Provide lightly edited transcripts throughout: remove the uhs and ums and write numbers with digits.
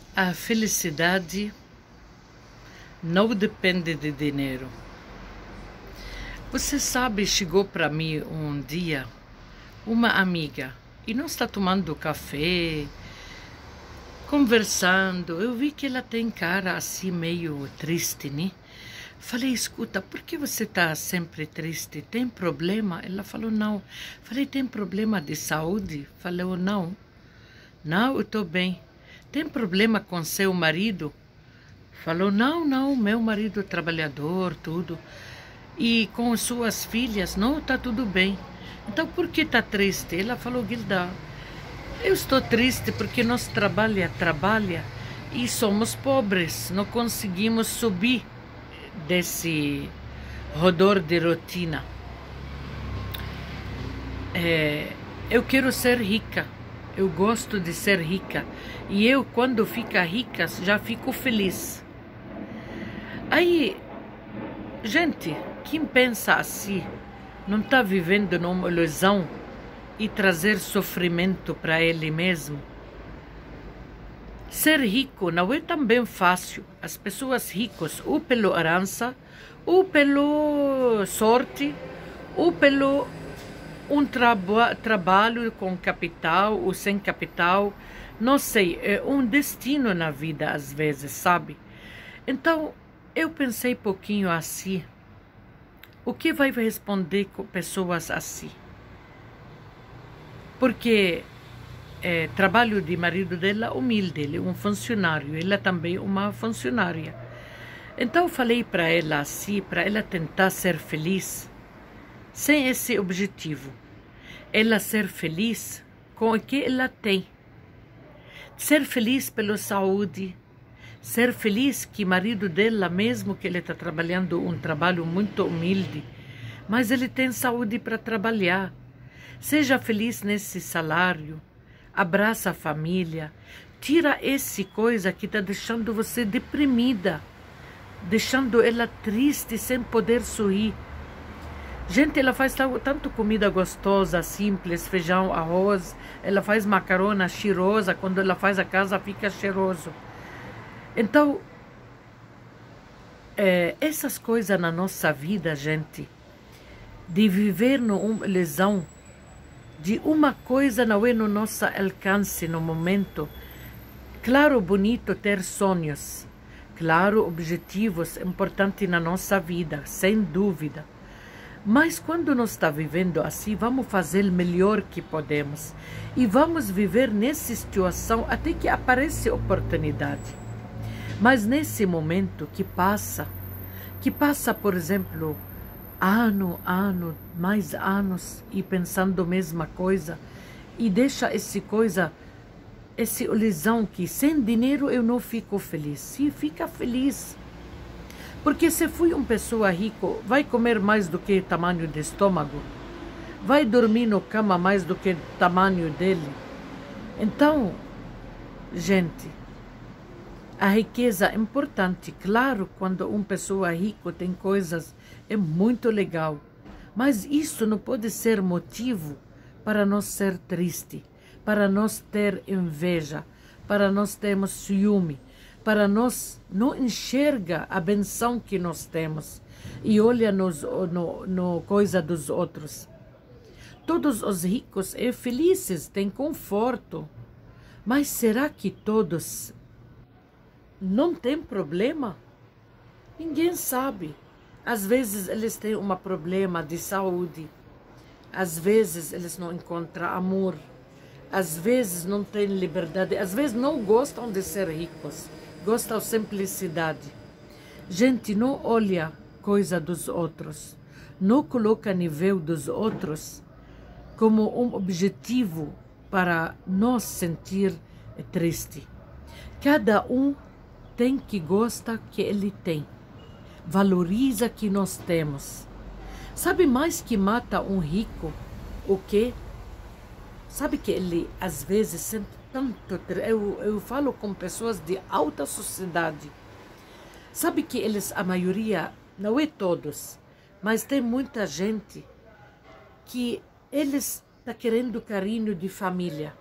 A felicidade não depende de dinheiro. Você sabe, chegou para mim um dia uma amiga e nós está tomando café, conversando. Eu vi que ela tem cara assim meio triste, né? Falei, escuta, por que você está sempre triste? Tem problema? Ela falou, não. Falei, tem problema de saúde? Falou, não. Não, eu estou bem. Tem problema com seu marido? Falou, não, meu marido é trabalhador, tudo. E com suas filhas, não, está tudo bem. Então, por que está triste? Ela falou, Gilda, eu estou triste porque nós trabalha e somos pobres. Não conseguimos subir desse rodor de rotina. Eu quero ser rica. Eu gosto de ser rica. E eu, quando fica rica, já fico feliz. Aí, gente, quem pensa assim, não está vivendo numa ilusão e trazer sofrimento para ele mesmo. Ser rico não é também fácil. As pessoas ricas, ou pela herança, ou pela sorte, ou pelo trabalho com capital ou sem capital, não sei, é um destino na vida às vezes, sabe? Então, eu pensei pouquinho assim, o que vai responder com pessoas assim? Porque trabalho de marido dela humilde, ele é um funcionário, ela também é uma funcionária. Então, eu falei para ela assim, para ela tentar ser feliz, sem esse objetivo. Ela ser feliz com o que ela tem. Ser feliz pela saúde. Ser feliz que o marido dela, mesmo que ele está trabalhando um trabalho muito humilde, mas ele tem saúde para trabalhar. Seja feliz nesse salário. Abraça a família. Tira essa coisa que está deixando você deprimida. Deixando ela triste, sem poder sorrir. Gente, ela faz tanto comida gostosa, simples, feijão, arroz. Ela faz macarona cheirosa. Quando ela faz a casa, fica cheiroso. Então, essas coisas na nossa vida, gente, de viver numa ilusão, de uma coisa não é no nosso alcance no momento. Claro, bonito ter sonhos. Claro, objetivos importantes na nossa vida, sem dúvida. Mas quando nós está vivendo assim, vamos fazer o melhor que podemos. E vamos viver nessa situação até que apareça oportunidade. Mas nesse momento que passa, por exemplo, mais anos, e pensando a mesma coisa, e deixa essa ilusão que sem dinheiro eu não fico feliz. Sim, fica feliz. Porque se fui uma pessoa rica, vai comer mais do que o tamanho do estômago? Vai dormir no cama mais do que o tamanho dele? Então, gente, a riqueza é importante. Claro, quando uma pessoa rica tem coisas, é muito legal. Mas isso não pode ser motivo para nós ser triste, para nós ter inveja, para nós termos ciúme, para nós não enxerga a benção que nós temos e olha no coisa dos outros. Todos os ricos são felizes, têm conforto, mas será que todos não têm problema? Ninguém sabe. Às vezes eles têm um problema de saúde, às vezes eles não encontram amor, às vezes não têm liberdade, às vezes não gostam de ser ricos. Gosta da simplicidade. Gente, não olha coisa dos outros. Não coloca nível dos outros como um objetivo para nos sentir triste. Cada um tem que gostar que ele tem. Valoriza que nós temos. Sabe mais que mata um rico? O quê? Sabe que ele às vezes sente tanto, eu falo com pessoas de alta sociedade. Sabe que eles, a maioria, não é todos, mas tem muita gente que eles está querendo carinho de família.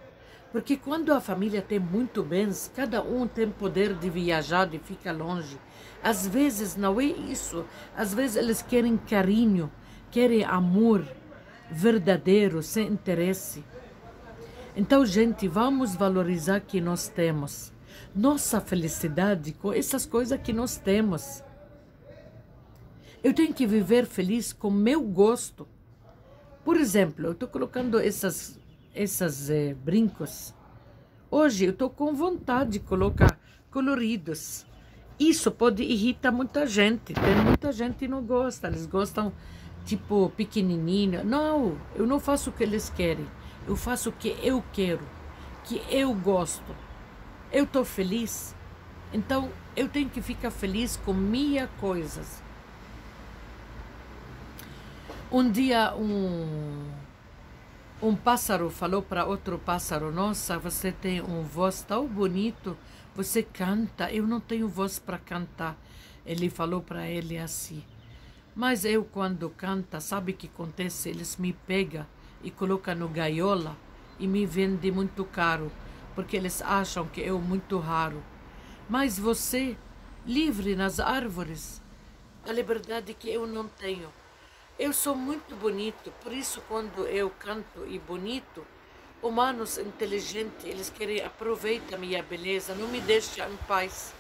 Porque quando a família tem muito bens, cada um tem poder de viajar, de ficar longe. Às vezes não é isso. Às vezes eles querem carinho, querem amor verdadeiro, sem interesse. Então, gente, vamos valorizar o que nós temos. Nossa felicidade com essas coisas que nós temos. Eu tenho que viver feliz com meu gosto. Por exemplo, eu estou colocando esses brincos. Hoje eu estou com vontade de colocar coloridos. Isso pode irritar muita gente. Tem muita gente que não gosta. Eles gostam tipo pequenininho. Não, eu não faço o que eles querem. Eu faço o que eu quero, que eu gosto. Eu estou feliz. Então eu tenho que ficar feliz com minhas coisas. Um dia um pássaro falou para outro pássaro: nossa, você tem uma voz tão bonito, você canta, eu não tenho voz para cantar. Ele falou para ele assim: mas eu quando canta, sabe o que acontece? Eles me pegam e colocam no gaiola e me vendem muito caro, porque eles acham que eu muito raro. Mas você, livre nas árvores, a liberdade que eu não tenho. Eu sou muito bonito, por isso quando eu canto e bonito, humanos inteligentes, eles querem aproveitar minha beleza, não me deixam em paz.